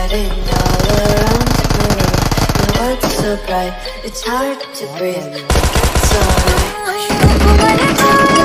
spreading all around me. Your world's so bright, it's hard to breathe. It's alright.